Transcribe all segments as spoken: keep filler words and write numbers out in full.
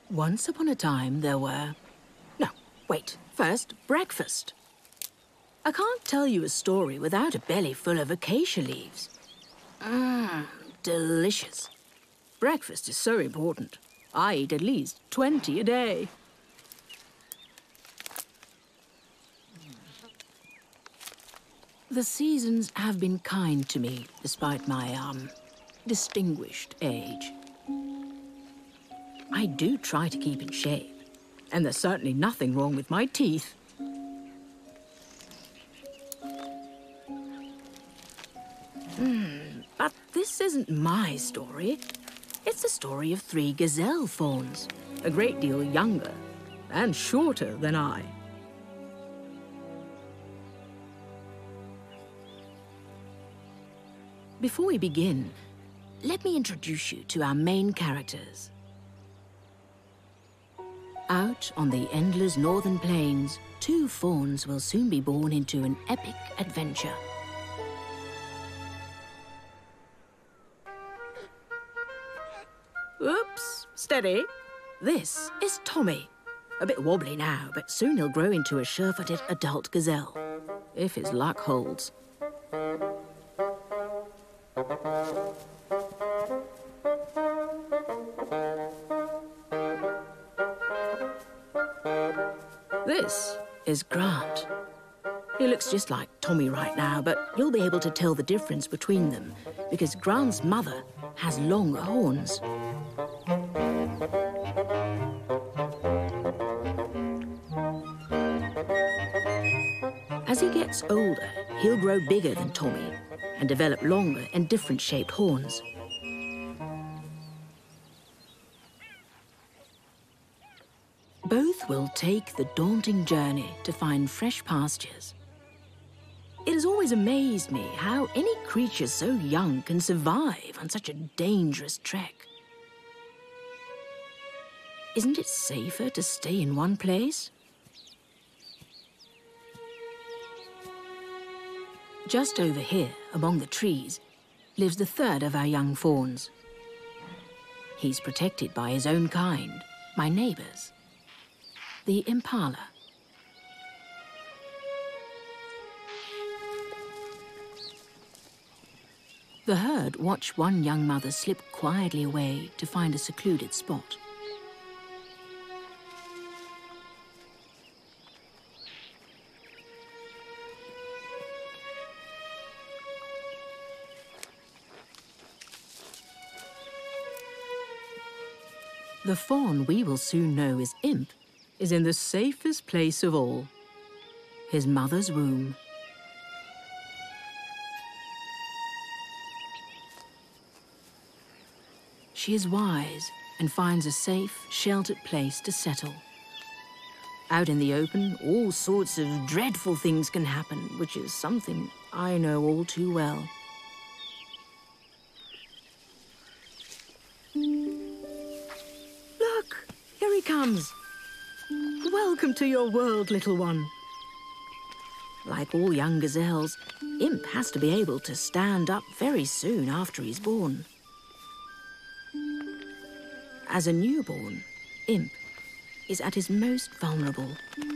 Once upon a time, there were... No, wait. First, breakfast. I can't tell you a story without a belly full of acacia leaves. Mmm, delicious. Breakfast is so important. I eat at least twenty a day. The seasons have been kind to me, despite my, um, distinguished age. I do try to keep in shape, and there's certainly nothing wrong with my teeth. Hmm, but this isn't my story. It's the story of three gazelle fawns, a great deal younger and shorter than I. Before we begin, let me introduce you to our main characters. Out on the endless northern plains, two fawns will soon be born into an epic adventure. Oops, steady. This is Tommy. A bit wobbly now, but soon he'll grow into a sure-footed adult gazelle, if his luck holds. This is Grant. He looks just like Tommy right now, but you'll be able to tell the difference between them because Grant's mother has longer horns. As he gets older, he'll grow bigger than Tommy and develop longer and different-shaped horns. Both will take the daunting journey to find fresh pastures. It has always amazed me how any creature so young can survive on such a dangerous trek. Isn't it safer to stay in one place? Just over here, among the trees, lives the third of our young fawns. He's protected by his own kind, my neighbors, the impala. The herd watch one young mother slip quietly away to find a secluded spot. The fawn we will soon know as Imp is in the safest place of all, his mother's womb. She is wise and finds a safe, sheltered place to settle. Out in the open, all sorts of dreadful things can happen, which is something I know all too well. Look, here he comes. Welcome to your world, little one. Like all young gazelles, Imp has to be able to stand up very soon after he's born. As a newborn, Imp is at his most vulnerable.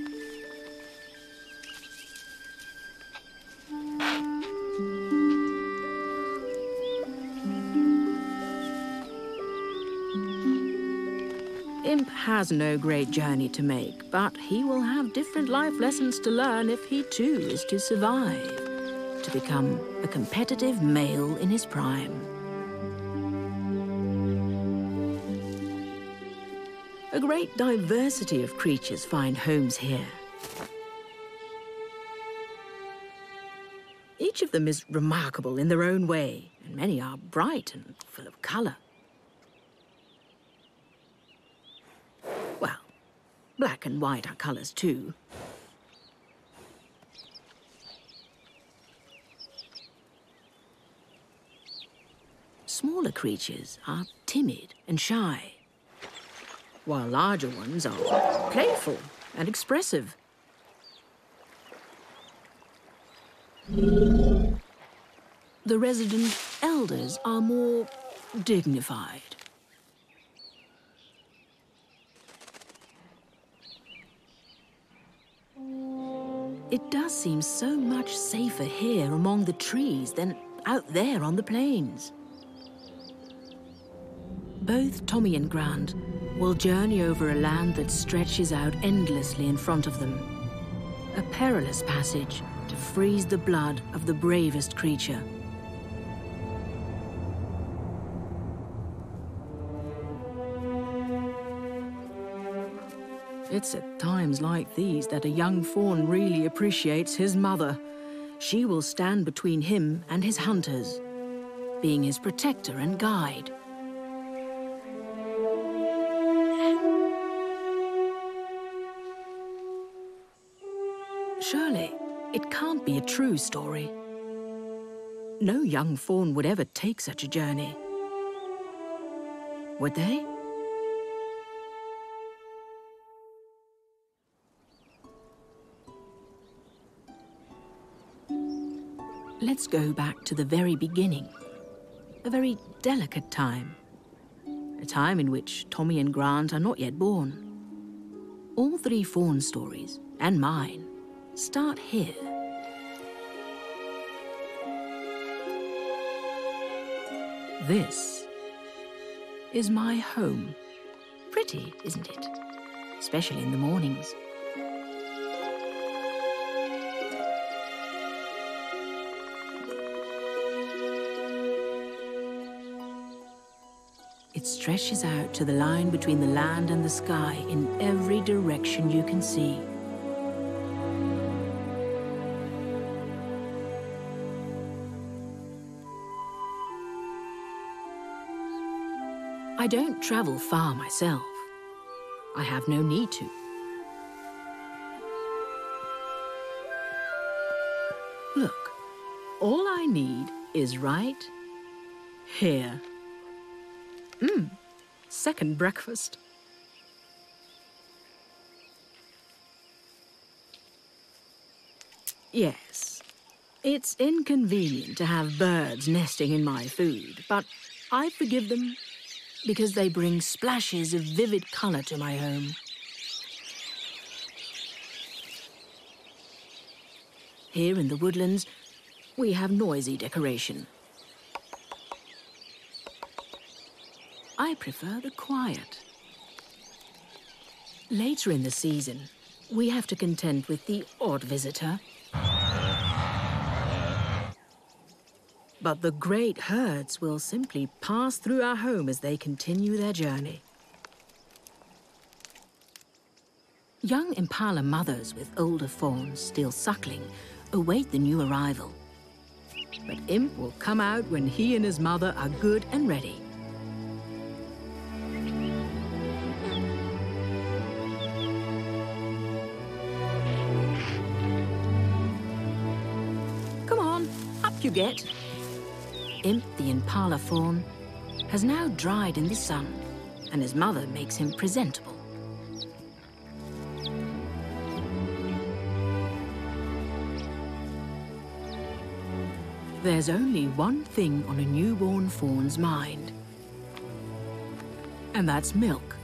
Imp has no great journey to make, but he will have different life lessons to learn if he too is to survive, to become a competitive male in his prime. A great diversity of creatures find homes here. Each of them is remarkable in their own way, and many are bright and full of colour. Well, black and white are colours too. Smaller creatures are timid and shy, while larger ones are playful and expressive. The resident elders are more dignified. It does seem so much safer here among the trees than out there on the plains. Both Tommy and Grant will journey over a land that stretches out endlessly in front of them. A perilous passage to freeze the blood of the bravest creature. It's at times like these that a young fawn really appreciates his mother. She will stand between him and his hunters, being his protector and guide. Surely, it can't be a true story. No young fawn would ever take such a journey. Would they? Let's go back to the very beginning. A very delicate time. A time in which Tommy and Grant are not yet born. All three fawn stories, and mine, start here. This is my home. Pretty, isn't it? Especially in the mornings. It stretches out to the line between the land and the sky in every direction you can see. I don't travel far myself. I have no need to. Look, all I need is right here. Mmm, second breakfast. Yes, it's inconvenient to have birds nesting in my food, but I forgive them because they bring splashes of vivid colour to my home. Here in the woodlands, we have noisy decoration. I prefer the quiet. Later in the season, we have to contend with the odd visitor. But the great herds will simply pass through our home as they continue their journey. Young impala mothers with older fawns still suckling await the new arrival. But Imp will come out when he and his mother are good and ready. Come on, up you get. Imp, the impala fawn, has now dried in the sun, and his mother makes him presentable. There's only one thing on a newborn fawn's mind, and that's milk,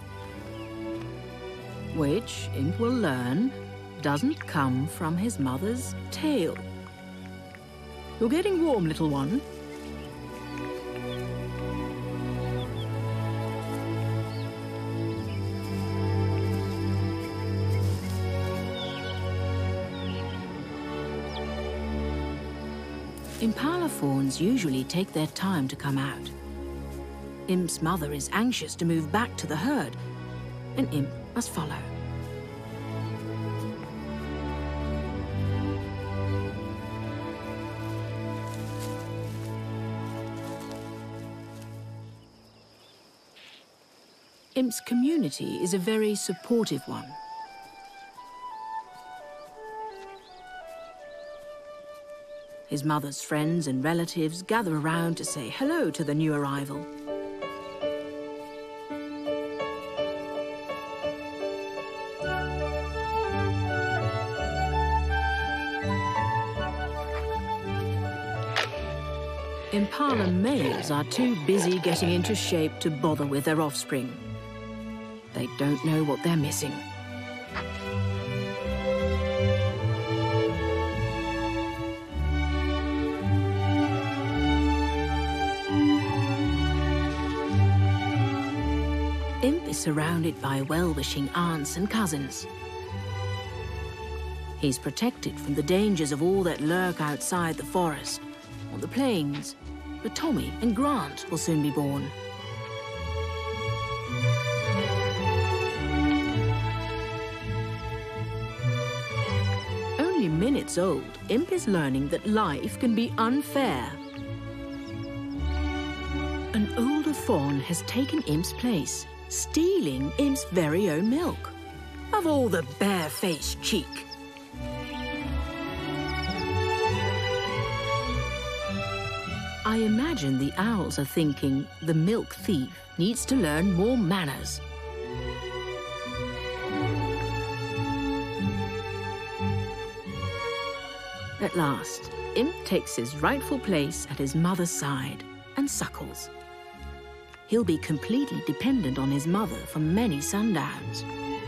which Imp will learn doesn't come from his mother's tail. You're getting warm, little one. Impala fawns usually take their time to come out. Imp's mother is anxious to move back to the herd, and Imp must follow. Imp's community is a very supportive one. His mother's friends and relatives gather around to say hello to the new arrival. Impala males are too busy getting into shape to bother with their offspring. They don't know what they're missing. Imp is surrounded by well-wishing aunts and cousins. He's protected from the dangers of all that lurk outside the forest, on the plains, but Tommy and Grant will soon be born. Only minutes old, Imp is learning that life can be unfair. An older fawn has taken Imp's place, stealing Imp's very own milk. Of all the bare-faced cheek! I imagine the owls are thinking the milk thief needs to learn more manners. At last, Imp takes his rightful place at his mother's side and suckles. He'll be completely dependent on his mother for many sundowns.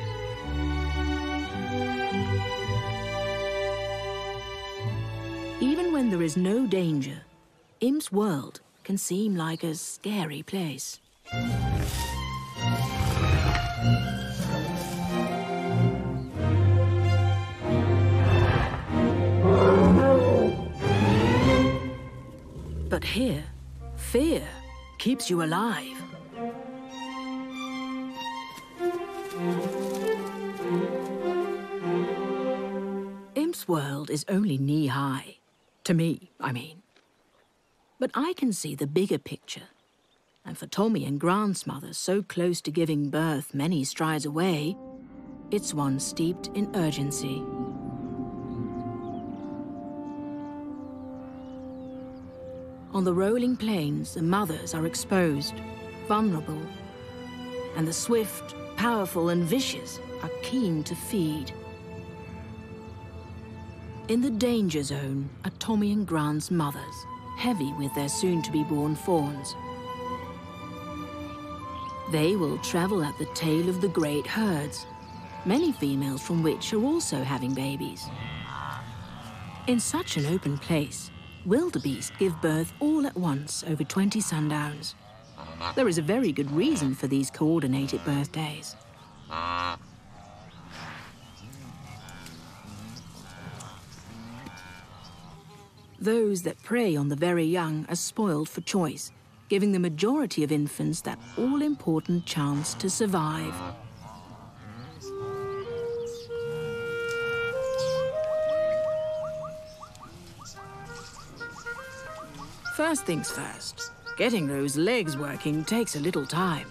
Even when there is no danger, Imp's world can seem like a scary place. But here, fear keeps you alive. Imp's world is only knee-high. To me, I mean. But I can see the bigger picture. And for Tommy and Grant's mother so close to giving birth many strides away, it's one steeped in urgency. On the rolling plains, the mothers are exposed, vulnerable, and the swift, powerful, and vicious are keen to feed. In the danger zone are Tommy and Grant's mothers, heavy with their soon-to-be-born fawns. They will travel at the tail of the great herds, many females from which are also having babies. In such an open place, wildebeest give birth all at once over twenty sundowns. There is a very good reason for these coordinated birthdays. Those that prey on the very young are spoiled for choice, giving the majority of infants that all-important chance to survive. First things first, getting those legs working takes a little time.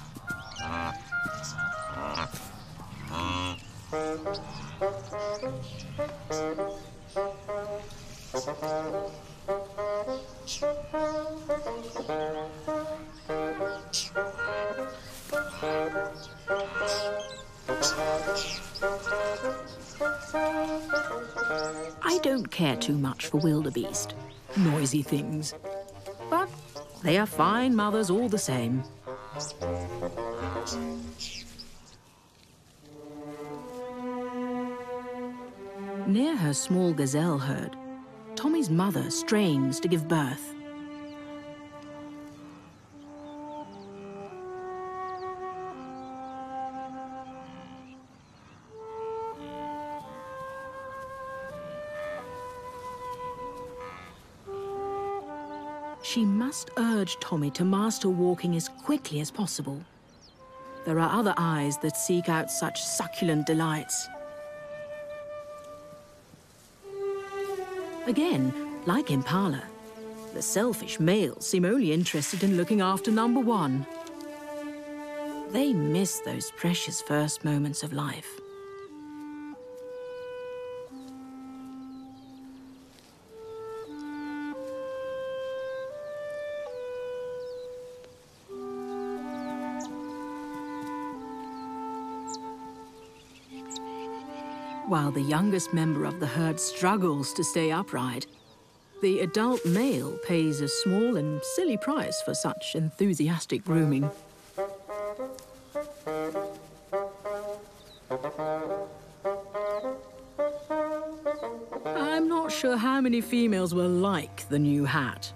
I don't care too much for wildebeest. Noisy things. But they are fine mothers all the same. Near her small gazelle herd, Tommy's mother strains to give birth. She must urge Tommy to master walking as quickly as possible. There are other eyes that seek out such succulent delights. Again, like Impala, the selfish males seem only interested in looking after number one. They miss those precious first moments of life. While the youngest member of the herd struggles to stay upright, the adult male pays a small and silly price for such enthusiastic grooming. I'm not sure how many females will like the new hat.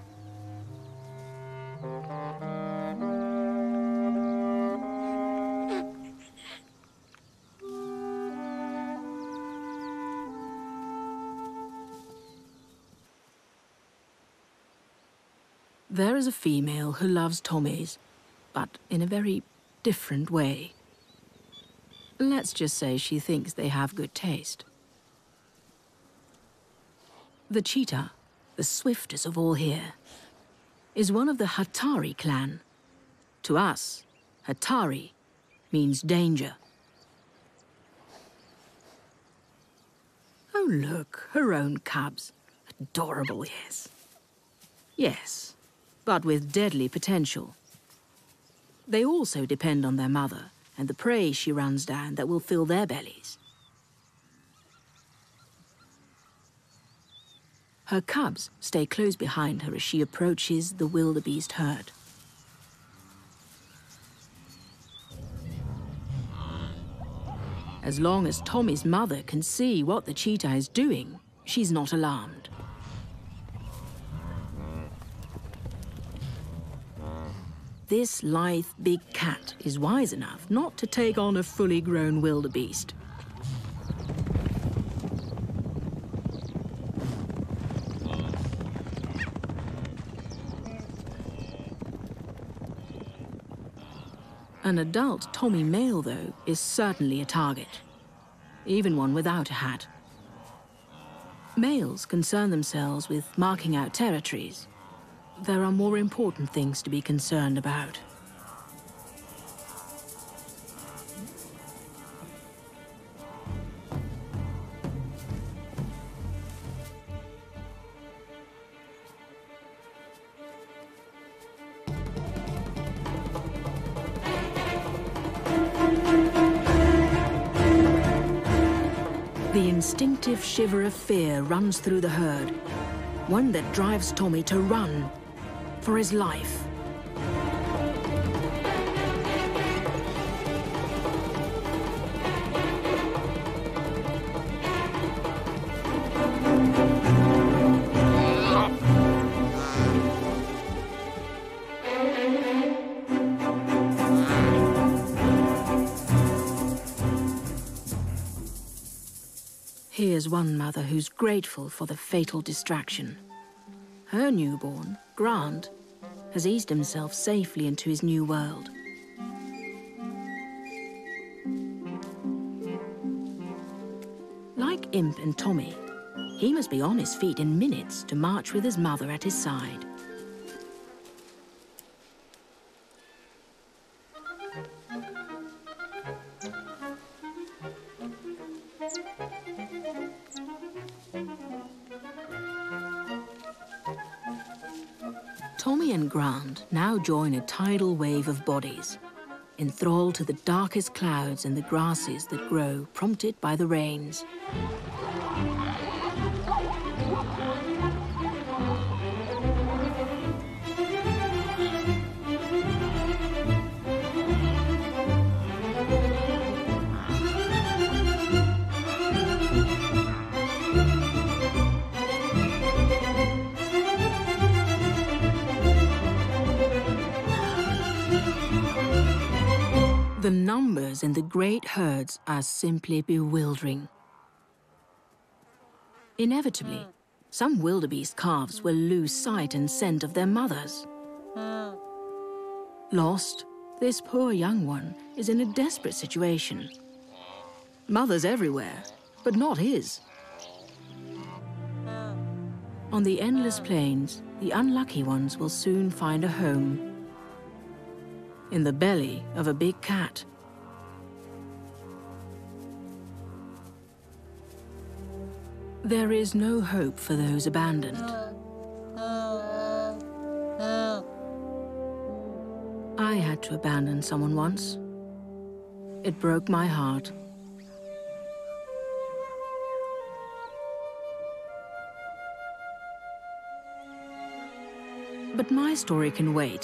There is a female who loves Tommies, but in a very different way. Let's just say she thinks they have good taste. The cheetah, the swiftest of all here, is one of the Hatari clan. To us, Hatari means danger. Oh, look, her own cubs. Adorable, yes. Yes, but with deadly potential. They also depend on their mother and the prey she runs down that will fill their bellies. Her cubs stay close behind her as she approaches the wildebeest herd. As long as Tommy's mother can see what the cheetah is doing, she's not alarmed. This lithe big cat is wise enough not to take on a fully grown wildebeest. An adult Tommy male, though, is certainly a target, even one without a hat. Males concern themselves with marking out territories. There are more important things to be concerned about. The instinctive shiver of fear runs through the herd, one that drives Tommy to run for his life. Here's one mother who's grateful for the fatal distraction. Her newborn, Grant, has eased himself safely into his new world. Like Imp and Tommy, he must be on his feet in minutes to march with his mother at his side. Tommy and Grant now join a tidal wave of bodies, enthralled to the darkest clouds and the grasses that grow, prompted by the rains. The numbers in the great herds are simply bewildering. Inevitably, some wildebeest calves will lose sight and scent of their mothers. Lost, this poor young one is in a desperate situation. Mothers everywhere, but not his. On the endless plains, the unlucky ones will soon find a home in the belly of a big cat. There is no hope for those abandoned. I had to abandon someone once. It broke my heart. But my story can wait.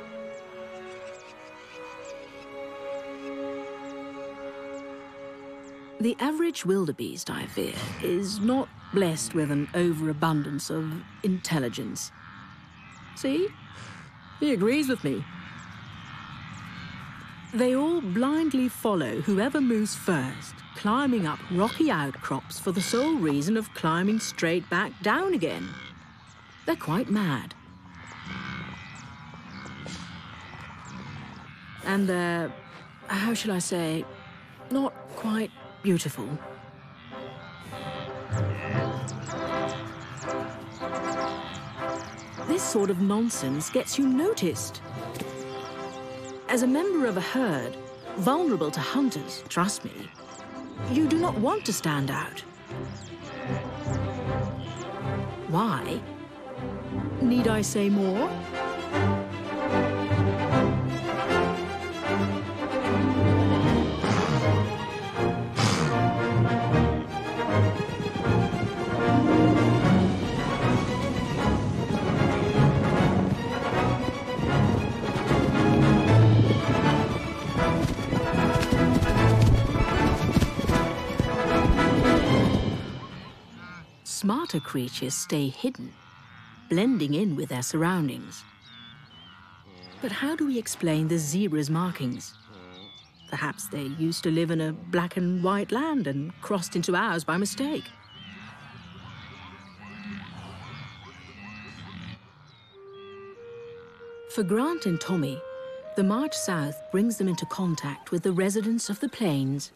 The average wildebeest, I fear, is not blessed with an overabundance of intelligence. See? He agrees with me. They all blindly follow whoever moves first, climbing up rocky outcrops for the sole reason of climbing straight back down again. They're quite mad. And they're, how shall I say, not quite beautiful. This sort of nonsense gets you noticed. As a member of a herd, vulnerable to hunters, trust me, you do not want to stand out. Why? Need I say more? Smarter creatures stay hidden, blending in with their surroundings. But how do we explain the zebra's markings? Perhaps they used to live in a black and white land and crossed into ours by mistake. For Grant and Tommy, the march south brings them into contact with the residents of the plains.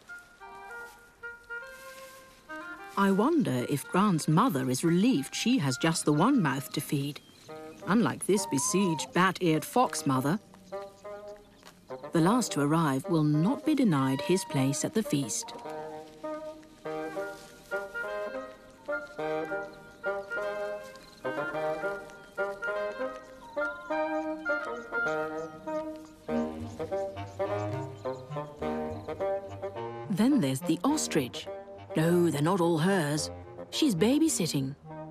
I wonder if Grant's mother is relieved she has just the one mouth to feed, unlike this besieged bat-eared fox mother. The last to arrive will not be denied his place at the feast. Then there's the ostrich. No, they're not all hers. She's babysitting.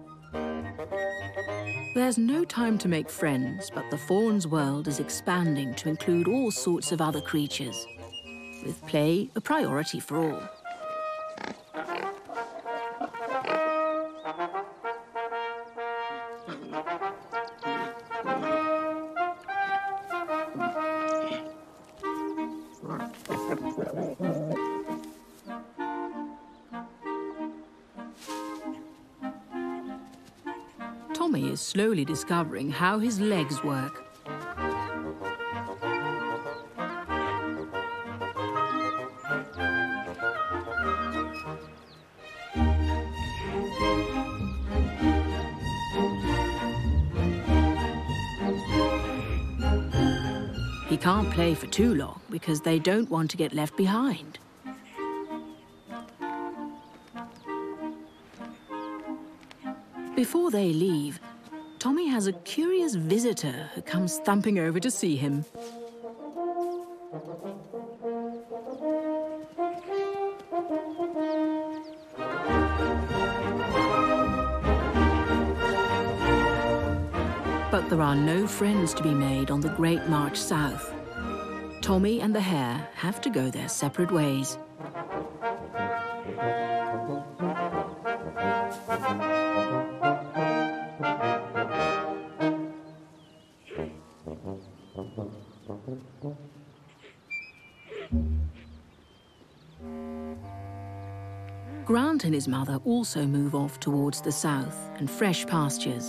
There's no time to make friends, but the fawn's world is expanding to include all sorts of other creatures, with play a priority for all. Tommy is slowly discovering how his legs work. He can't play for too long because they don't want to get left behind. Before they leave, Tommy has a curious visitor who comes thumping over to see him. But there are no friends to be made on the Great March South. Tommy and the hare have to go their separate ways. Grant and his mother also move off towards the south and fresh pastures.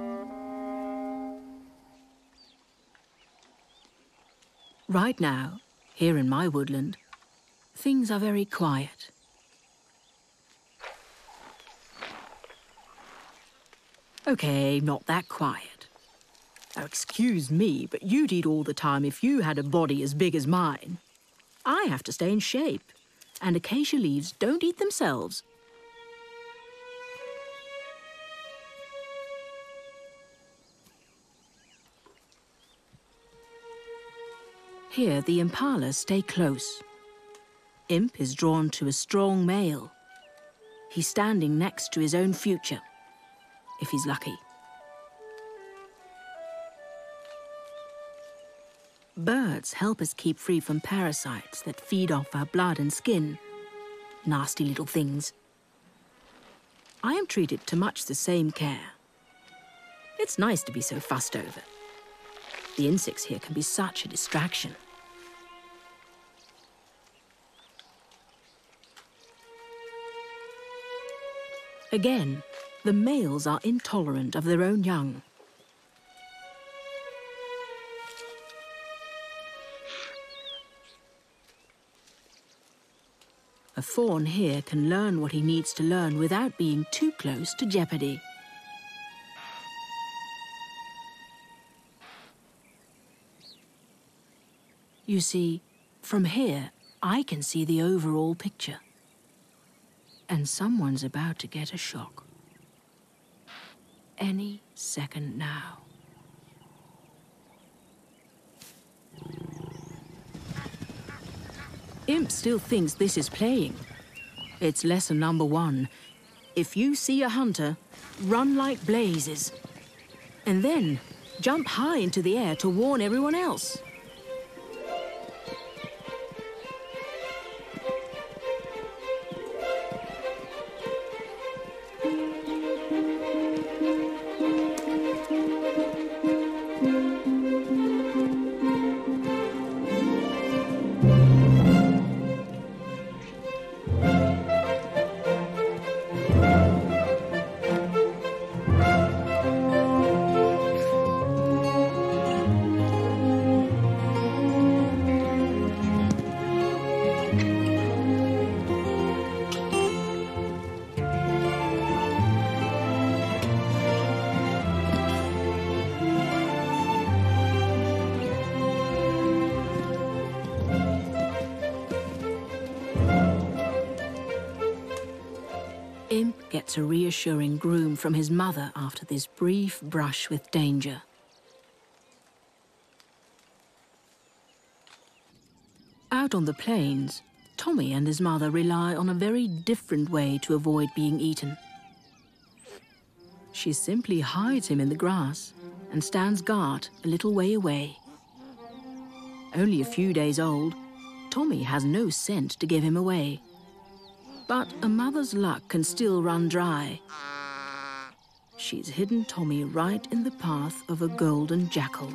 Right now, here in my woodland, things are very quiet. Okay, not that quiet. Now, excuse me, but you'd eat all the time if you had a body as big as mine. I have to stay in shape, and acacia leaves don't eat themselves. Here, the impalas stay close. Imp is drawn to a strong male. He's standing next to his own future, if he's lucky. Birds help us keep free from parasites that feed off our blood and skin. Nasty little things. I am treated to much the same care. It's nice to be so fussed over. The insects here can be such a distraction. Again, the males are intolerant of their own young. A fawn here can learn what he needs to learn without being too close to jeopardy. You see, from here, I can see the overall picture. And someone's about to get a shock. Any second now. Imp still thinks this is playing. It's lesson number one. If you see a hunter, run like blazes. And then jump high into the air to warn everyone else. Imp gets a reassuring groom from his mother after this brief brush with danger. Out on the plains, Tommy and his mother rely on a very different way to avoid being eaten. She simply hides him in the grass and stands guard a little way away. Only a few days old, Tommy has no scent to give him away. But a mother's luck can still run dry. She's hidden Tommy right in the path of a golden jackal.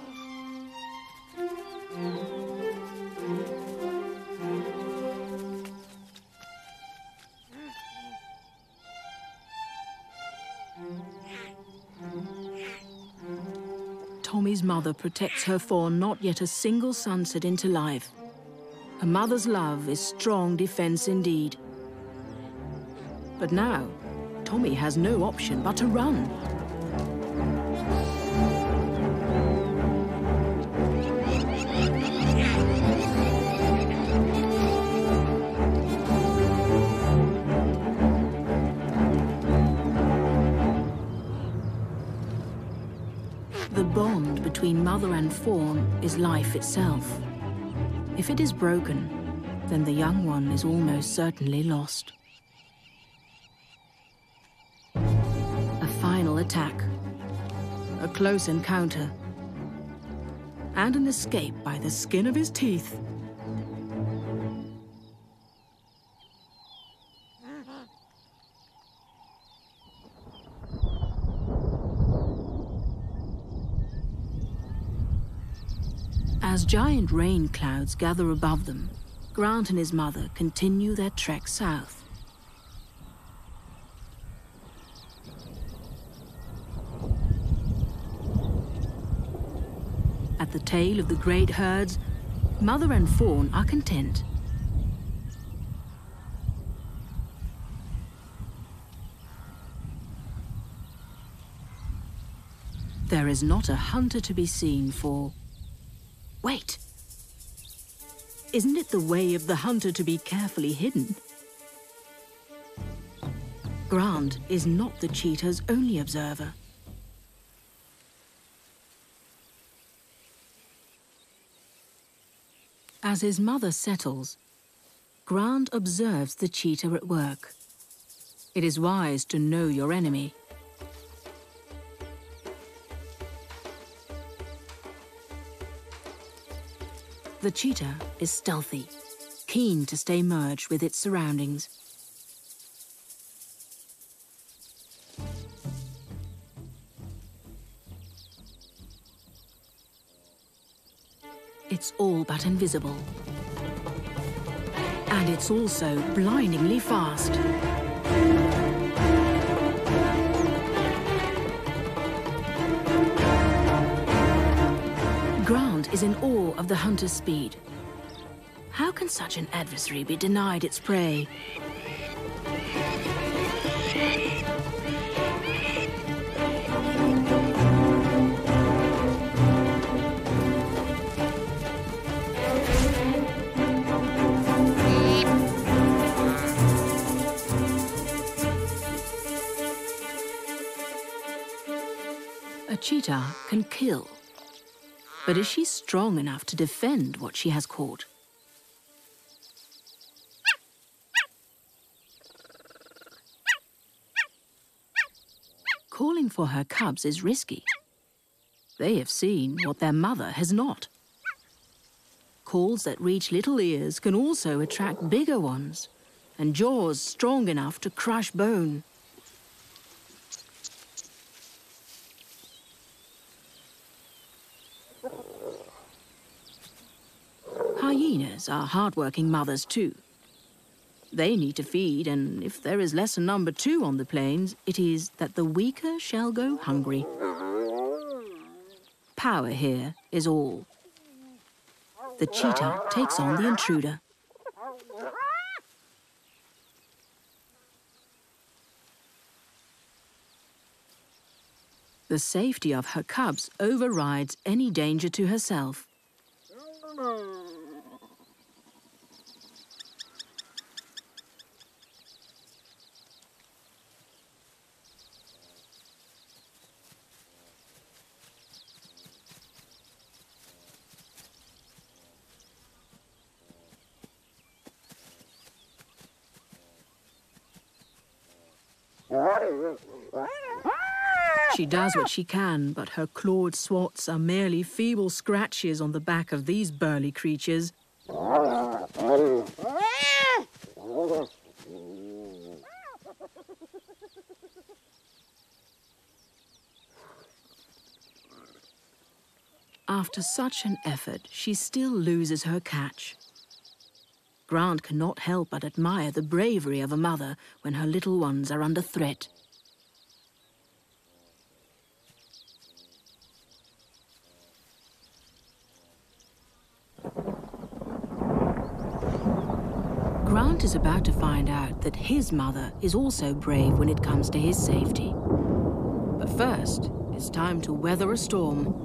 Tommy's mother protects her fawn not yet a single sunset into life. A mother's love is strong defense indeed. But now, Tommy has no option but to run. The bond between mother and fawn is life itself. If it is broken, then the young one is almost certainly lost. Final attack, a close encounter, and an escape by the skin of his teeth. As giant rain clouds gather above them, Grant and his mother continue their trek south. At the tail of the great herds, mother and fawn are content. There is not a hunter to be seen for... Wait! Isn't it the way of the hunter to be carefully hidden? Grant is not the cheetah's only observer. As his mother settles, Grant observes the cheetah at work. It is wise to know your enemy. The cheetah is stealthy, keen to stay merged with its surroundings. It's all but invisible. And it's also blindingly fast. Grant is in awe of the hunter's speed. How can such an adversary be denied its prey? A cheetah can kill, but is she strong enough to defend what she has caught? Calling for her cubs is risky. They have seen what their mother has not. Calls that reach little ears can also attract bigger ones, and jaws strong enough to crush bone. Hyenas are hard-working mothers too. They need to feed, and if there is lesson number two on the plains, it is that the weaker shall go hungry. Power here is all. The cheetah takes on the intruder. The safety of her cubs overrides any danger to herself. She does what she can, but her clawed swats are merely feeble scratches on the back of these burly creatures. After such an effort, she still loses her catch. Grant cannot help but admire the bravery of a mother when her little ones are under threat. Grant is about to find out that his mother is also brave when it comes to his safety. But first, it's time to weather a storm.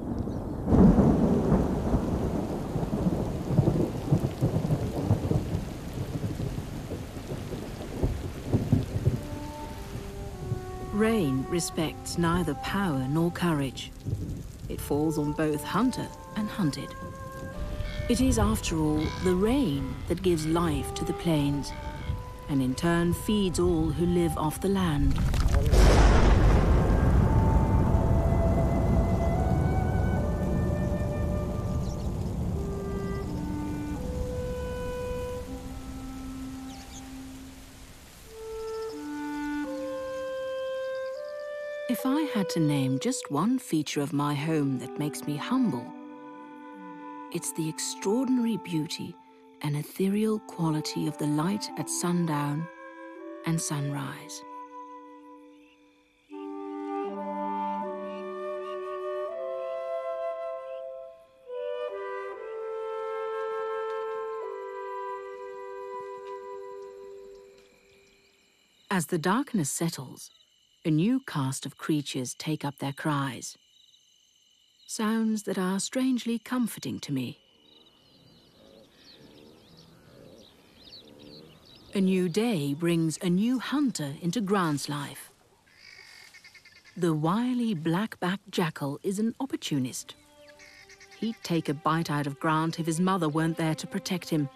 Rain respects neither power nor courage. It falls on both hunter and hunted. It is, after all, the rain that gives life to the plains, and in turn feeds all who live off the land. If I had to name just one feature of my home that makes me humble, it's the extraordinary beauty and ethereal quality of the light at sundown and sunrise. As the darkness settles, a new cast of creatures take up their cries. Sounds that are strangely comforting to me. A new day brings a new hunter into Grant's life. The wily black-backed jackal is an opportunist. He'd take a bite out of Grant if his mother weren't there to protect him.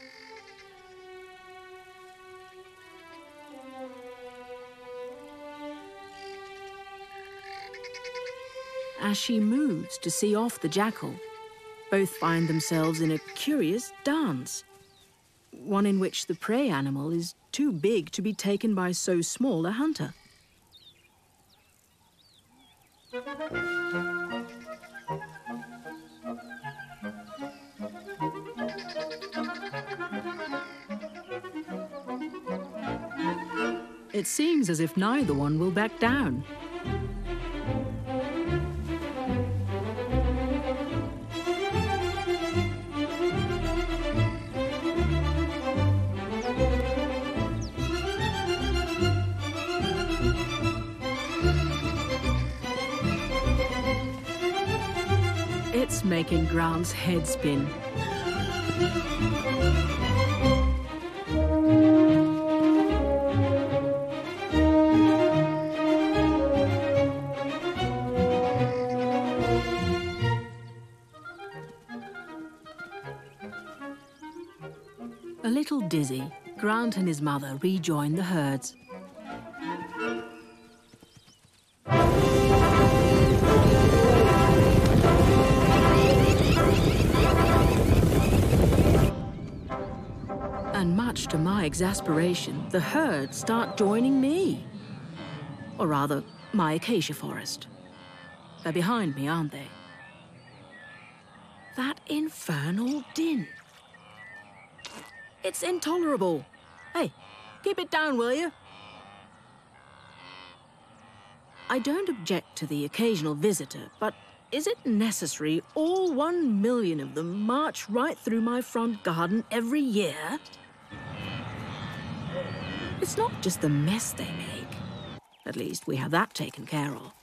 As she moves to see off the jackal, both find themselves in a curious dance, one in which the prey animal is too big to be taken by so small a hunter. It seems as if neither one will back down. making Grant's head spin. A little dizzy, Grant and his mother rejoin the herds. And much to my exasperation, the herd start joining me. Or rather, my acacia forest. They're behind me, aren't they? That infernal din. It's intolerable. Hey, keep it down, will you? I don't object to the occasional visitor, but is it necessary all one million of them march right through my front garden every year? It's not just the mess they make. At least we have that taken care of.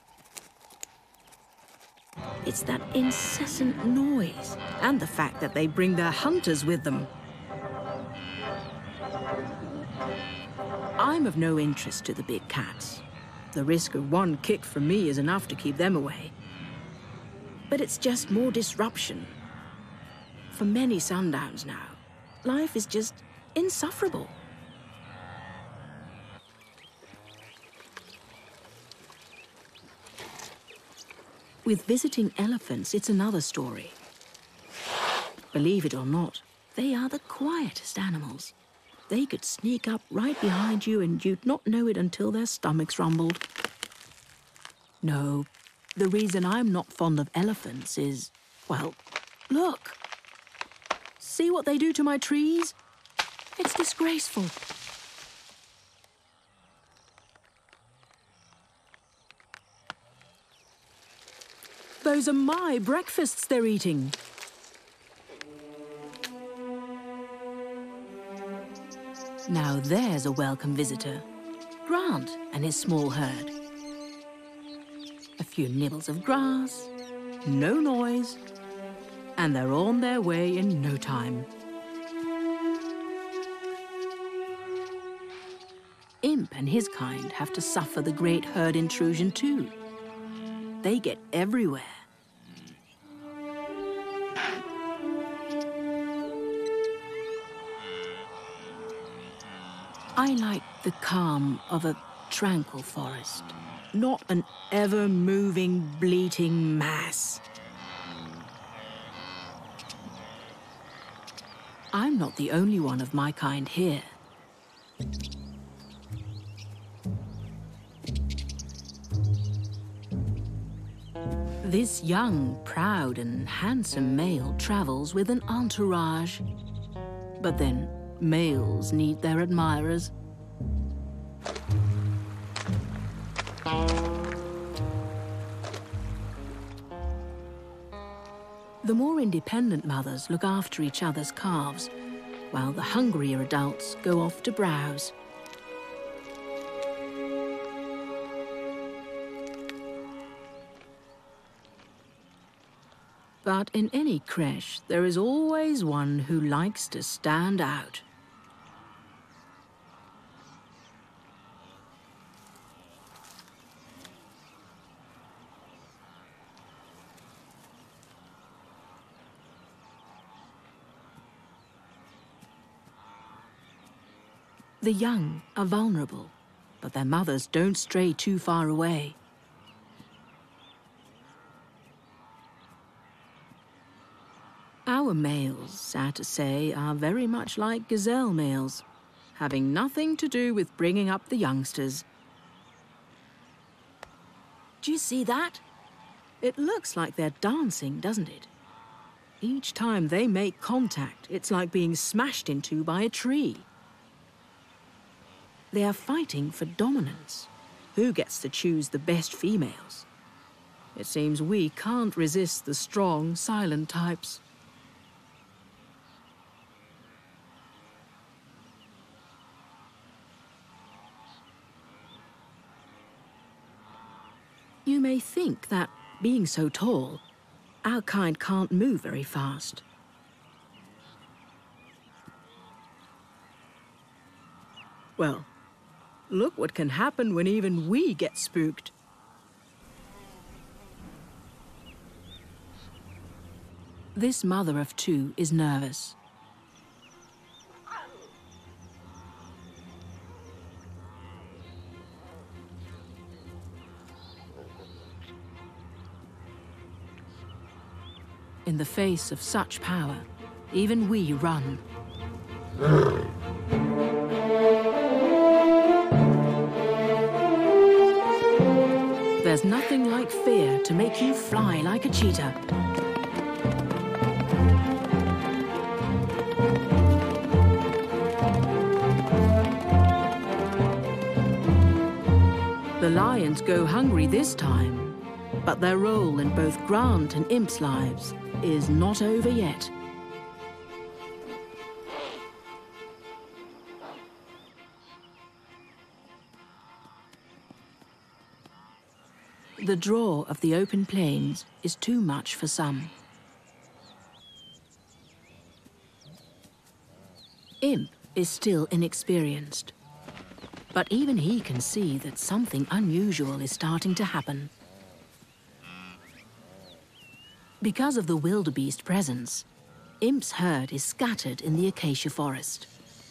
It's that incessant noise and the fact that they bring their hunters with them. I'm of no interest to the big cats. The risk of one kick from me is enough to keep them away. But it's just more disruption. For many sundowns now, life is just insufferable. With visiting elephants, it's another story. Believe it or not, they are the quietest animals. They could sneak up right behind you and you'd not know it until their stomachs rumbled. No, the reason I'm not fond of elephants is, well, look. See what they do to my trees? It's disgraceful. Those are my breakfasts they're eating. Now there's a welcome visitor. Grant and his small herd. A few nibbles of grass, no noise, and they're on their way in no time. Imp and his kind have to suffer the great herd intrusion too. They get everywhere. I like the calm of a tranquil forest, not an ever-moving, bleating mass. I'm not the only one of my kind here. This young, proud and handsome male travels with an entourage. But then, males need their admirers. The more independent mothers look after each other's calves, while the hungrier adults go off to browse. But in any creche, there is always one who likes to stand out. The young are vulnerable, but their mothers don't stray too far away. Our males, sad to say, are very much like gazelle males, having nothing to do with bringing up the youngsters. Do you see that? It looks like they're dancing, doesn't it? Each time they make contact, it's like being smashed into by a tree. They are fighting for dominance. Who gets to choose the best females? It seems we can't resist the strong, silent types. You may think that, being so tall, our kind can't move very fast. Well, look what can happen when even we get spooked. This mother of two is nervous. In the face of such power, even we run. There's nothing like fear to make you fly like a cheetah. The lions go hungry this time, but their role in both Grant and Imp's lives is not over yet. The draw of the open plains is too much for some. Imp is still inexperienced, but even he can see that something unusual is starting to happen. Because of the wildebeest presence, Imp's herd is scattered in the acacia forest.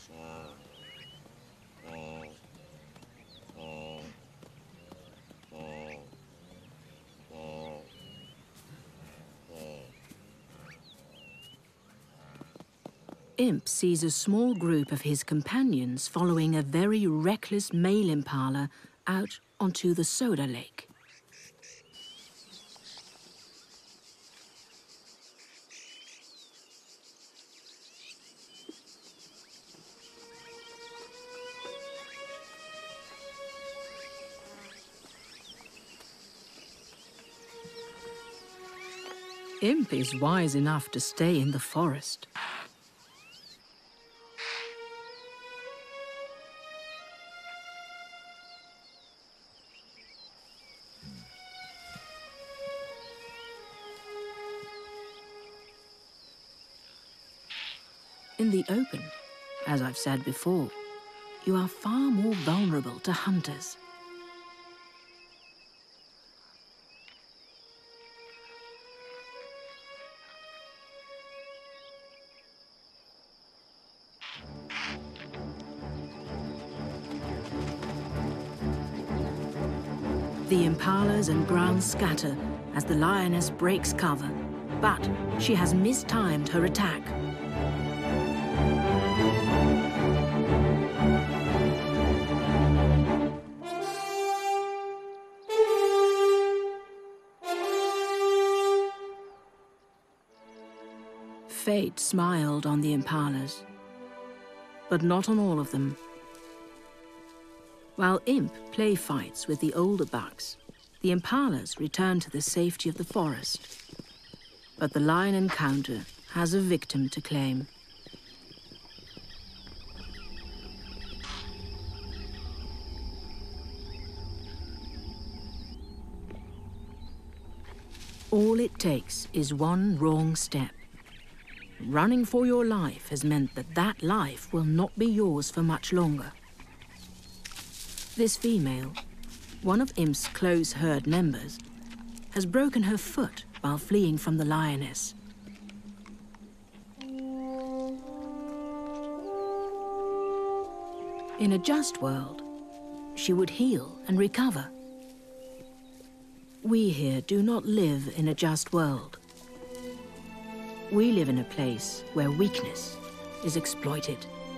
Imp sees a small group of his companions following a very reckless male impala out onto the soda lake. Imp is wise enough to stay in the forest. In the open, as I've said before, you are far more vulnerable to hunters. The impalas and grounds scatter as the lioness breaks cover, but she has mistimed her attack. Fate smiled on the impalas, but not on all of them. While Imp play fights with the older bucks, the impalas return to the safety of the forest. But the lion encounter has a victim to claim. All it takes is one wrong step. Running for your life has meant that that life will not be yours for much longer. This female, one of Imp's close herd members, has broken her foot while fleeing from the lioness. In a just world, she would heal and recover. We here do not live in a just world. We live in a place where weakness is exploited.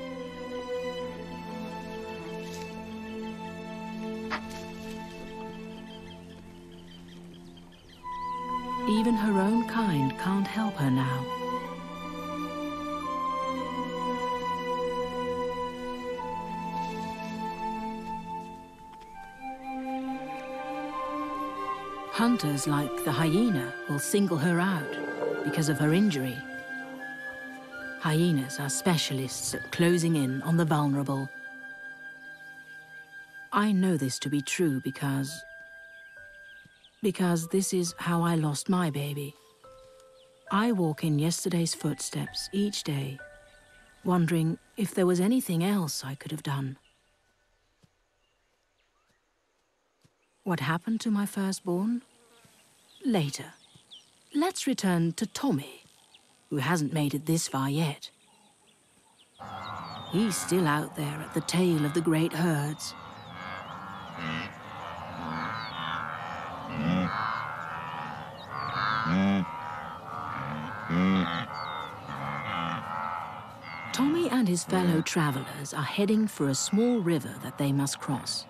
Even her own kind can't help her now. Hunters like the hyena will single her out because of her injury. Hyenas are specialists at closing in on the vulnerable. I know this to be true because... because this is how I lost my baby. I walk in yesterday's footsteps each day, wondering if there was anything else I could have done. What happened to my firstborn? Later. Let's return to Tommy, who hasn't made it this far yet. He's still out there at the tail of the great herds. Tommy and his fellow travelers are heading for a small river that they must cross.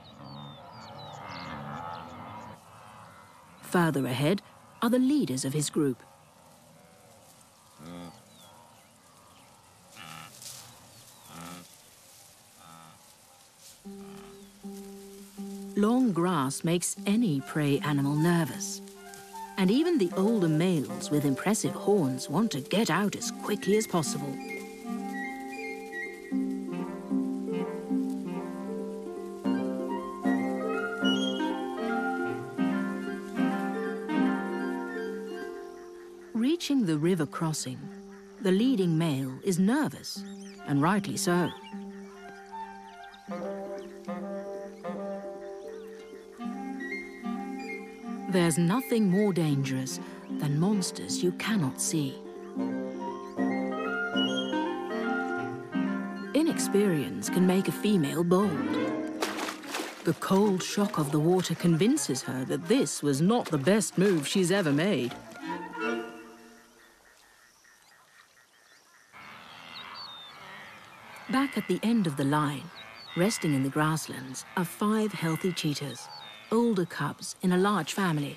Further ahead are the leaders of his group. Long grass makes any prey animal nervous. And even the older males with impressive horns want to get out as quickly as possible. Reaching the river crossing, the leading male is nervous, and rightly so. There's nothing more dangerous than monsters you cannot see. Inexperience can make a female bold. The cold shock of the water convinces her that this was not the best move she's ever made. Back at the end of the line, resting in the grasslands, are five healthy cheetahs, older cubs in a large family.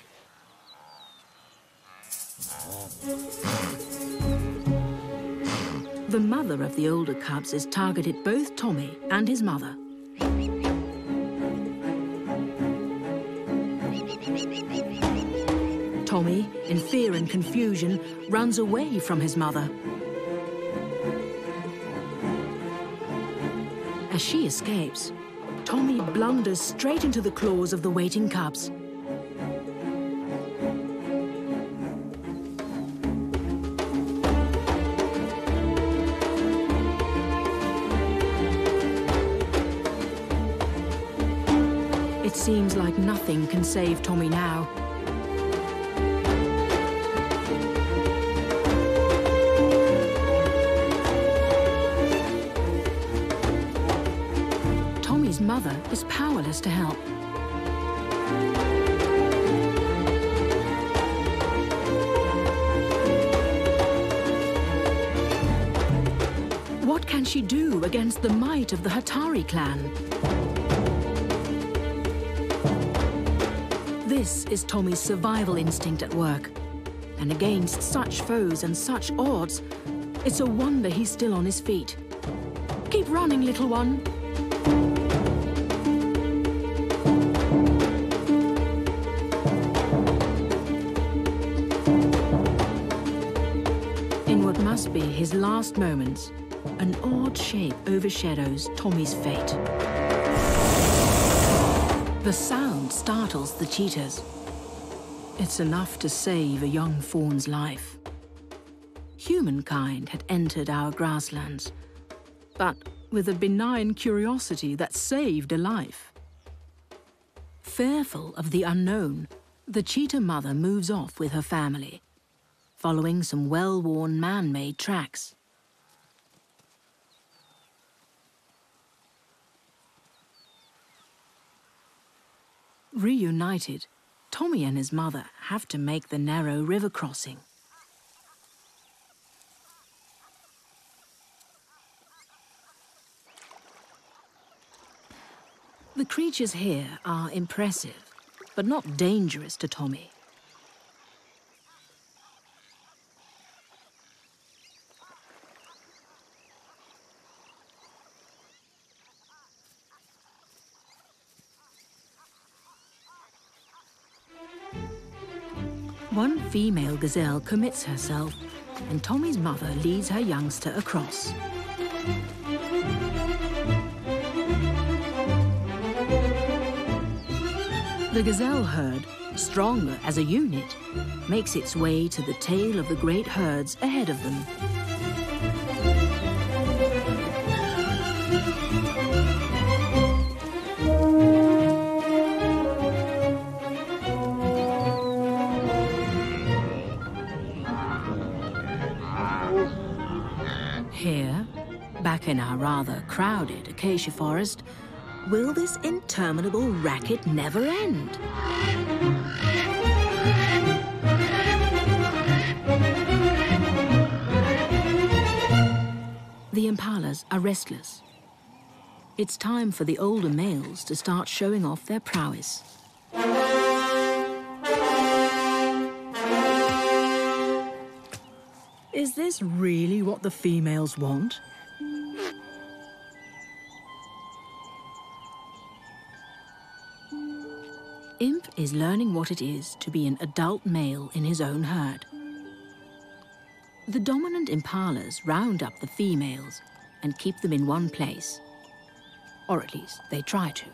The mother of the older cubs has targeted both Tommy and his mother. Tommy, in fear and confusion, runs away from his mother. As she escapes, Tommy blunders straight into the claws of the waiting cubs. It seems like nothing can save Tommy now. Tommy's mother is powerless to help. What can she do against the might of the Hatari clan? This is Tommy's survival instinct at work. And against such foes and such odds, it's a wonder he's still on his feet. Keep running, little one. In what must be his last moments, an odd shape overshadows Tommy's fate. The sound startles the cheetahs. It's enough to save a young fawn's life. Humankind had entered our grasslands, but with a benign curiosity that saved a life. Fearful of the unknown, the cheetah mother moves off with her family, following some well-worn man-made tracks. Reunited, Tommy and his mother have to make the narrow river crossing. The creatures here are impressive, but not dangerous to Tommy. One female gazelle commits herself, and Tommy's mother leads her youngster across. The gazelle herd, stronger as a unit, makes its way to the tail of the great herds ahead of them. Here, back in our rather crowded acacia forest, will this interminable racket never end? The impalas are restless. It's time for the older males to start showing off their prowess. Is this really what the females want? Imp is learning what it is to be an adult male in his own herd. The dominant impalas round up the females and keep them in one place. Or at least they try to.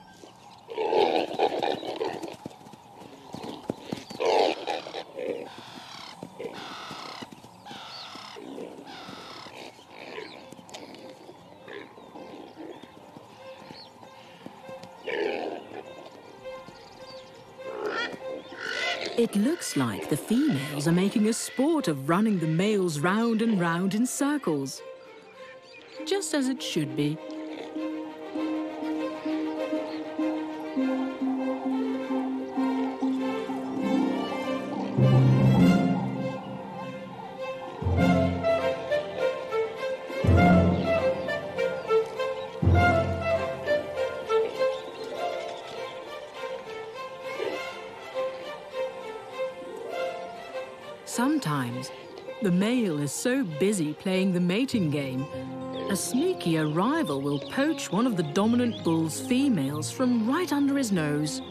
It looks like the females are making a sport of running the males round and round in circles. Just as it should be. Sometimes, the male is so busy playing the mating game, a sneakier rival will poach one of the dominant bull's females from right under his nose.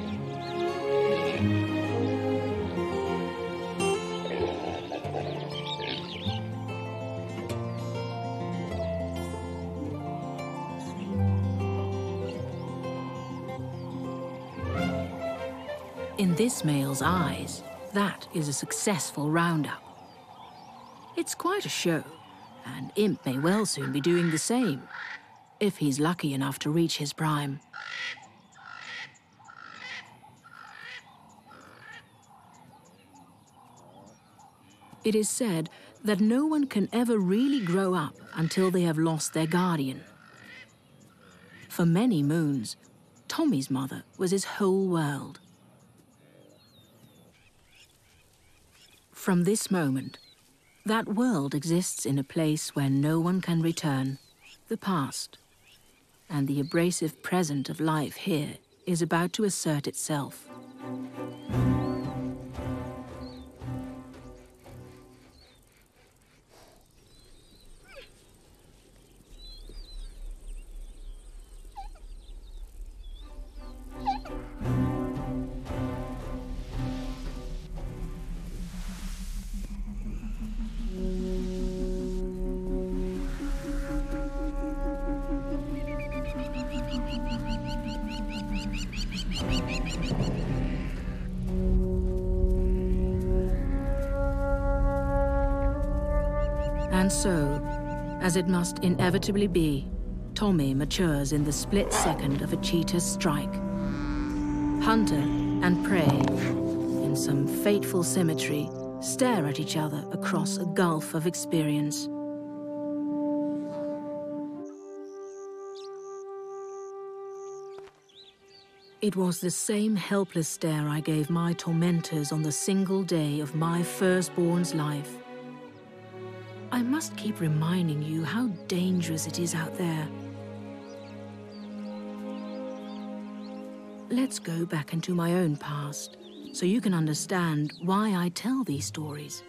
In this male's eyes, that is a successful roundup. It's quite a show, and Imp may well soon be doing the same, if he's lucky enough to reach his prime. It is said that no one can ever really grow up until they have lost their guardian. For many moons, Tommy's mother was his whole world. From this moment, that world exists in a place where no one can return, the past. And the abrasive present of life here is about to assert itself. And so, as it must inevitably be, Tommy matures in the split second of a cheetah's strike. Hunter and prey, in some fateful symmetry, stare at each other across a gulf of experience. It was the same helpless stare I gave my tormentors on the single day of my firstborn's life. I must keep reminding you how dangerous it is out there. Let's go back into my own past, so you can understand why I tell these stories.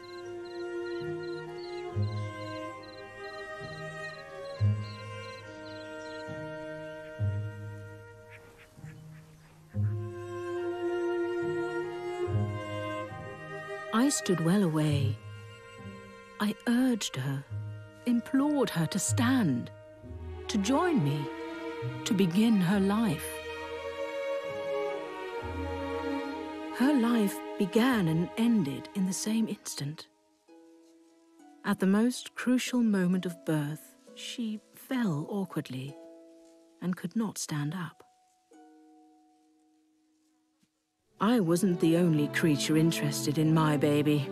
I stood well away. I urged her, implored her to stand, to join me, to begin her life. Her life began and ended in the same instant. At the most crucial moment of birth, she fell awkwardly and could not stand up. I wasn't the only creature interested in my baby.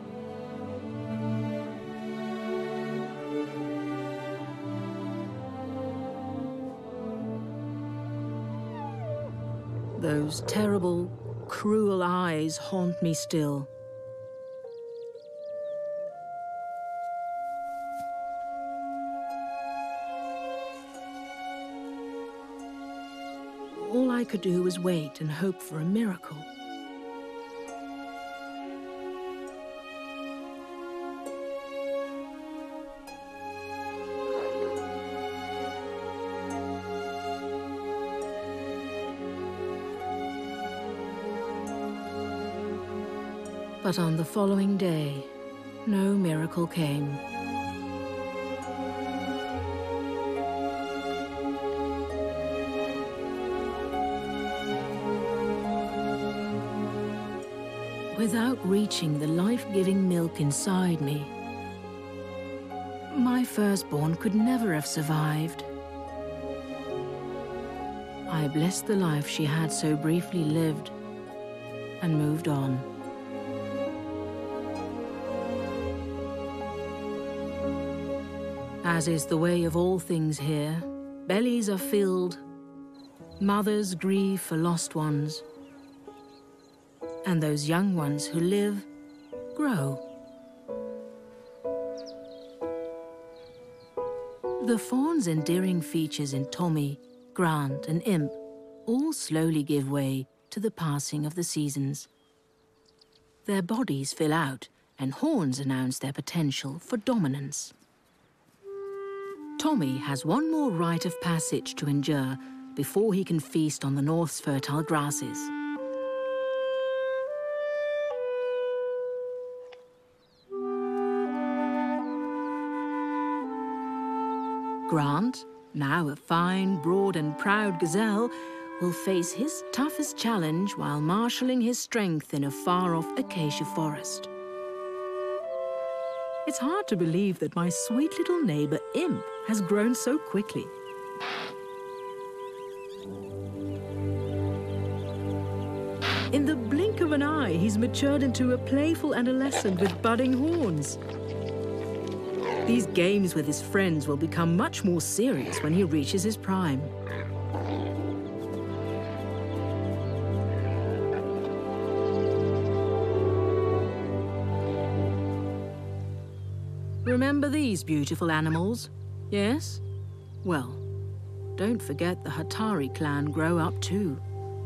Those terrible, cruel eyes haunt me still. All I could do was wait and hope for a miracle. But on the following day, no miracle came. Without reaching the life-giving milk inside me, my firstborn could never have survived. I blessed the life she had so briefly lived and moved on. As is the way of all things here, bellies are filled, mothers grieve for lost ones, and those young ones who live grow. The fawn's endearing features in Tommy, Grant, and Imp all slowly give way to the passing of the seasons. Their bodies fill out, and horns announce their potential for dominance. Tommy has one more rite of passage to endure before he can feast on the North's fertile grasses. Grant, now a fine, broad and proud gazelle, will face his toughest challenge while marshalling his strength in a far-off acacia forest. It's hard to believe that my sweet little neighbor Imp has grown so quickly. In the blink of an eye, he's matured into a playful adolescent with budding horns. These games with his friends will become much more serious when he reaches his prime. Remember these beautiful animals? Yes? Well, don't forget the Hatari clan grow up too.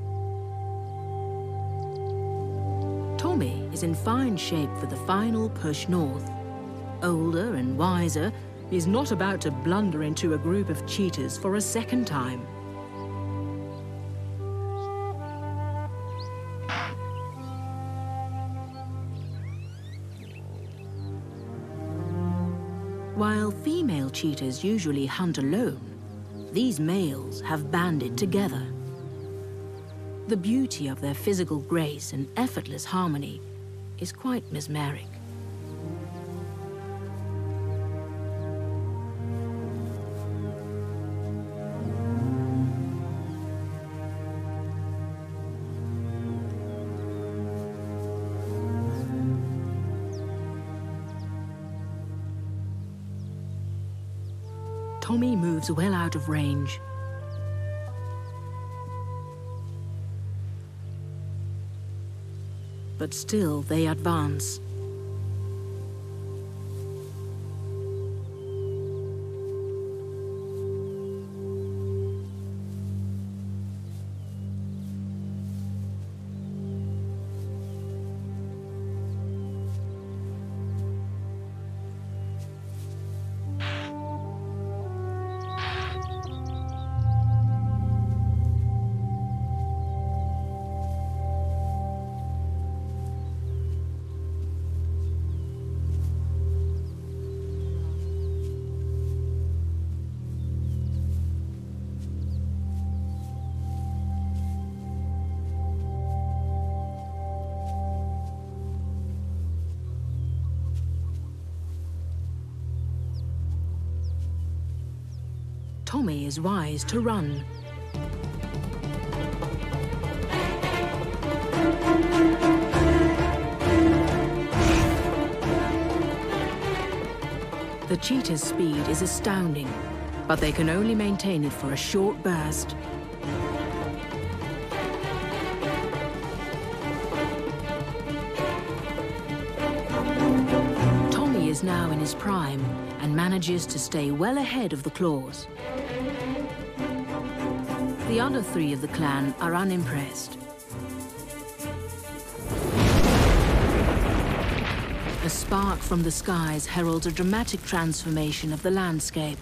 Tommy is in fine shape for the final push north. Older and wiser, he's not about to blunder into a group of cheetahs for a second time. While female cheetahs usually hunt alone, these males have banded together. The beauty of their physical grace and effortless harmony is quite mesmeric. Tommy moves well out of range. But still they advance. Tommy is wise to run. The cheetah's speed is astounding, but they can only maintain it for a short burst. Tommy is now in his prime and manages to stay well ahead of the claws. The other three of the clan are unimpressed. A spark from the skies heralds a dramatic transformation of the landscape.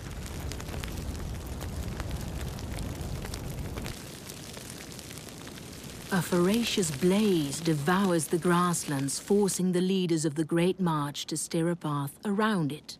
A ferocious blaze devours the grasslands, forcing the leaders of the Great March to steer a path around it.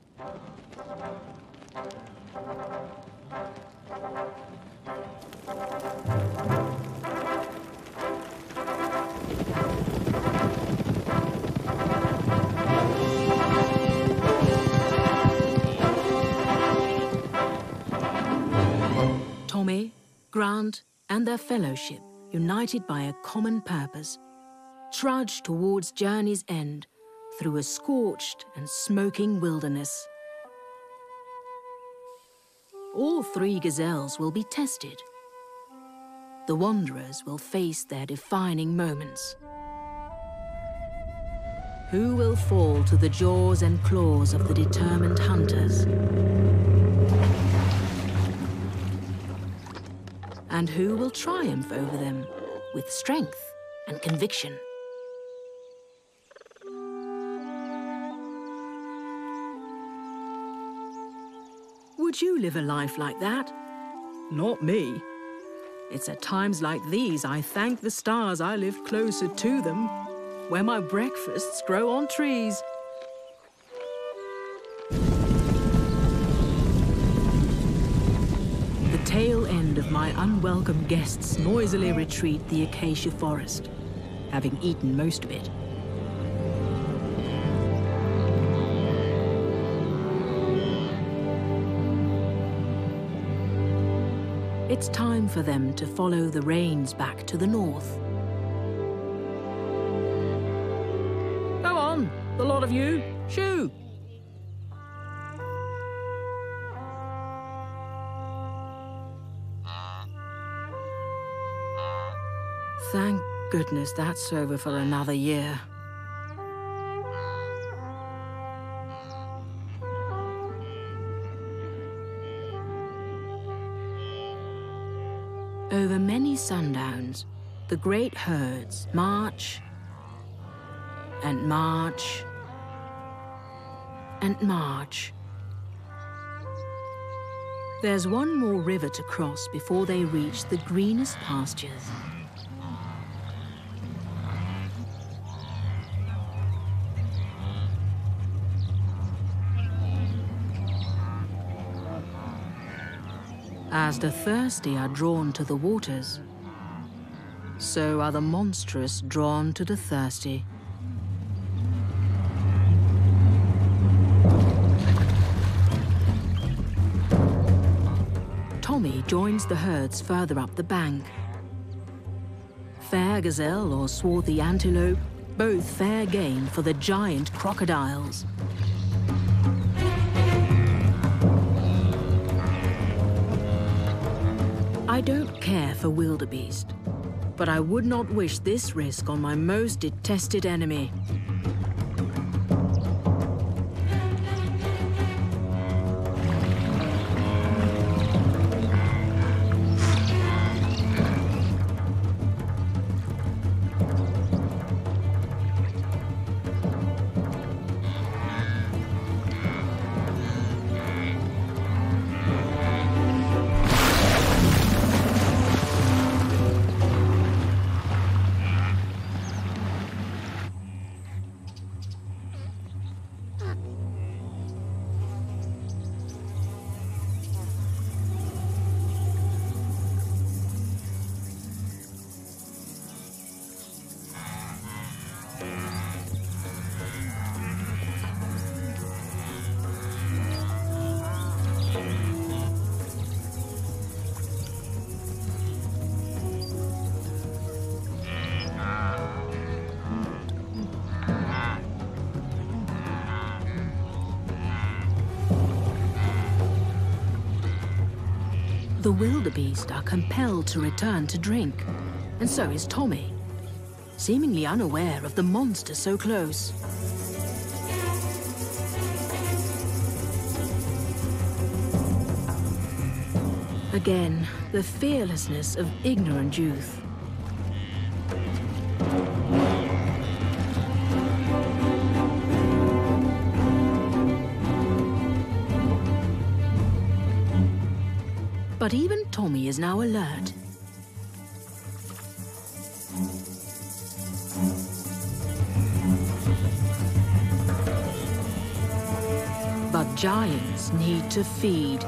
Tommy, Grant, and their fellowship, united by a common purpose, trudge towards journey's end through a scorched and smoking wilderness. All three gazelles will be tested. The wanderers will face their defining moments. Who will fall to the jaws and claws of the determined hunters? And who will triumph over them with strength and conviction? Would you live a life like that? Not me. It's at times like these I thank the stars I lived closer to them, where my breakfasts grow on trees. The tail end of my unwelcome guests noisily retreat the acacia forest, having eaten most of it. It's time for them to follow the rains back to the north. Go on, the lot of you, shoo! Thank goodness that's over for another year. Over many sundowns, the great herds march and march and march. There's one more river to cross before they reach the greenest pastures. As the thirsty are drawn to the waters, so are the monstrous drawn to the thirsty. Tommy joins the herds further up the bank. Fair gazelle or swarthy antelope, both fair game for the giant crocodiles. I don't care for wildebeest, but I would not wish this risk on my most detested enemy. The wildebeest are compelled to return to drink, and so is Tommy, seemingly unaware of the monster so close. Again, the fearlessness of ignorant youth. But even Tommy is now alert. But giants need to feed.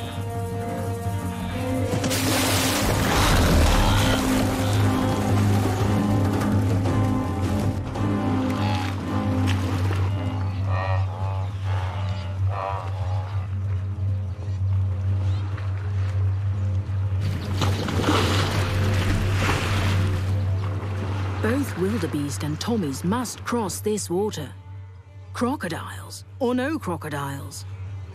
Both wildebeest and Tommies must cross this water. Crocodiles or no crocodiles.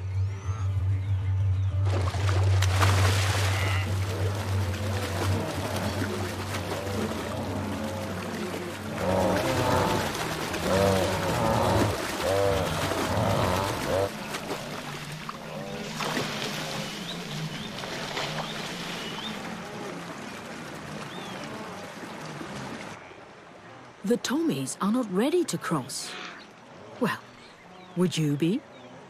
The Tommies are not ready to cross. Well, would you be?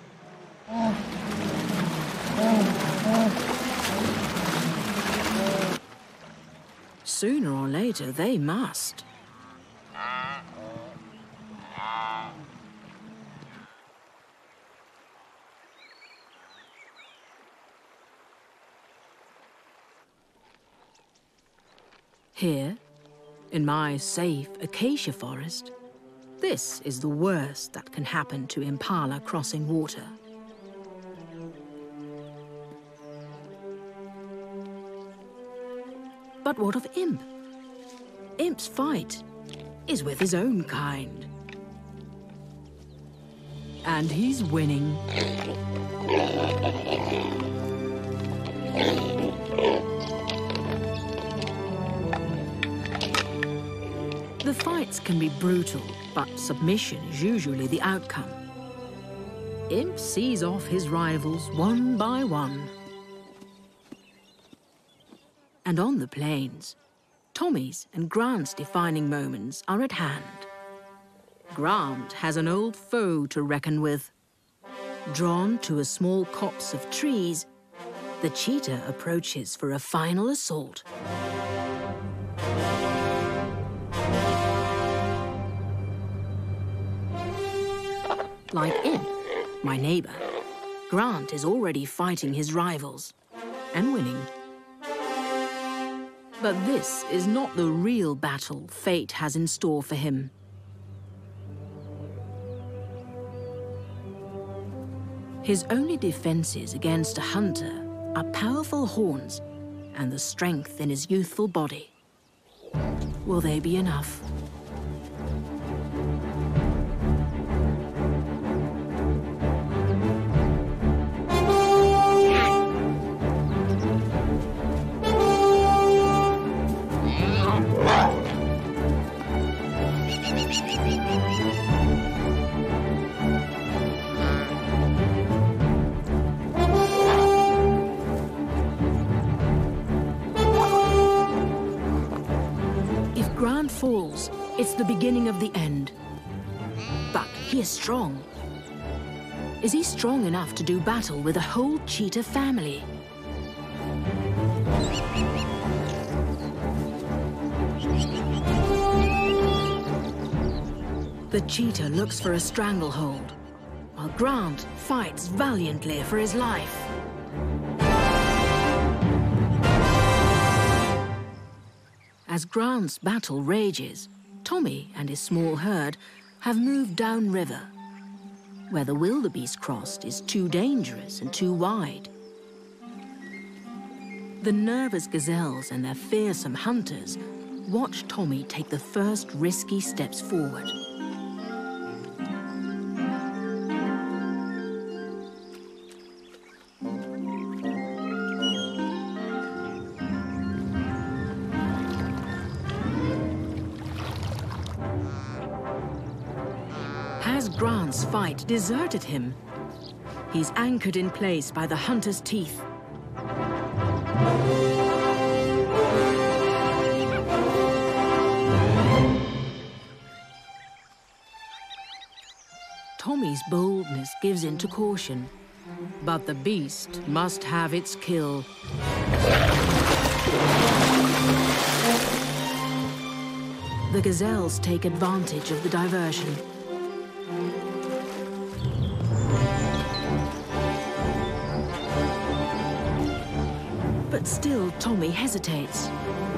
Sooner or later, they must. Here, in my safe acacia forest, this is the worst that can happen to impala crossing water. But what of Imp? Imp's fight is with his own kind. And he's winning. The fights can be brutal, but submission is usually the outcome. Imp sees off his rivals one by one. And on the plains, Tommy's and Grant's defining moments are at hand. Grant has an old foe to reckon with. Drawn to a small copse of trees, the cheetah approaches for a final assault. Like Imp, my neighbor, Grant is already fighting his rivals and winning. But this is not the real battle fate has in store for him. His only defenses against a hunter are powerful horns and the strength in his youthful body. Will they be enough? Falls, it's the beginning of the end. But he is strong. Is he strong enough to do battle with a whole cheetah family? The cheetah looks for a stranglehold, while Grant fights valiantly for his life. As Grant's battle rages, Tommy and his small herd have moved downriver. Where the wildebeest crossed is too dangerous and too wide. The nervous gazelles and their fearsome hunters watch Tommy take the first risky steps forward. Grant's fight deserted him. He's anchored in place by the hunter's teeth. Tommy's boldness gives in to caution, but the beast must have its kill. The gazelles take advantage of the diversion. But still, Tommy hesitates.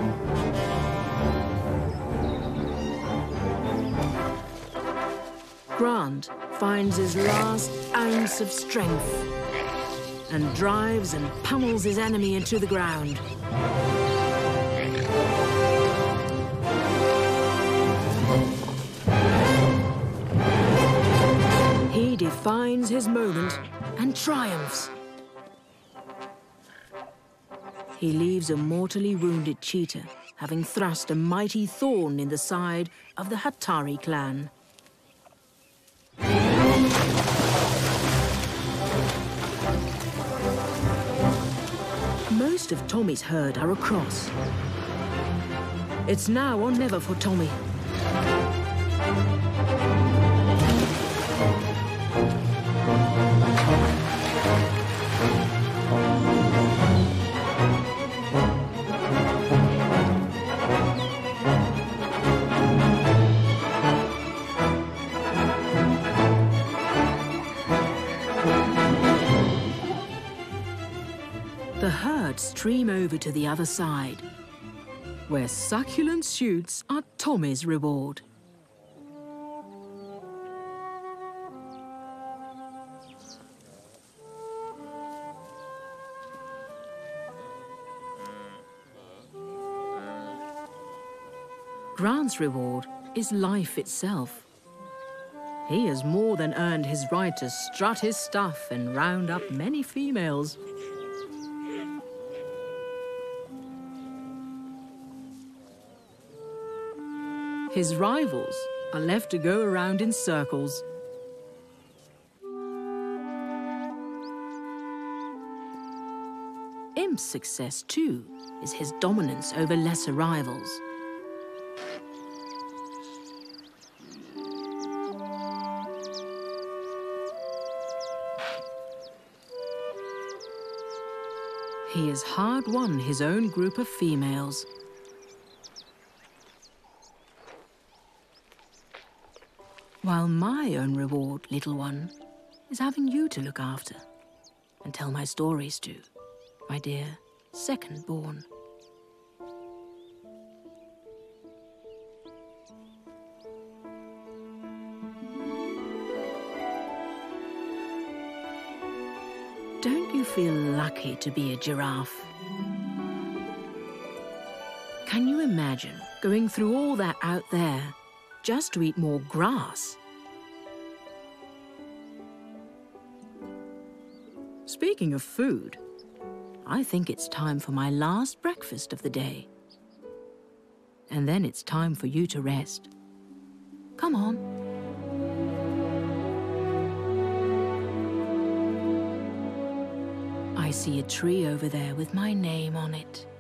Grant finds his last ounce of strength and drives and pummels his enemy into the ground. He defines his moment and triumphs. He leaves a mortally wounded cheetah, having thrust a mighty thorn in the side of the Hattari clan. Most of Tommy's herd are across. It's now or never for Tommy. The herd stream over to the other side, where succulent shoots are Tommy's reward. Grant's reward is life itself. He has more than earned his right to strut his stuff and round up many females. His rivals are left to go around in circles. Imp's success, too, is his dominance over lesser rivals. He has hard won his own group of females. While my own reward, little one, is having you to look after and tell my stories to, my dear second-born. Don't you feel lucky to be a giraffe? Can you imagine going through all that out there just to eat more grass? Speaking of food, I think it's time for my last breakfast of the day. And then it's time for you to rest. Come on. I see a tree over there with my name on it.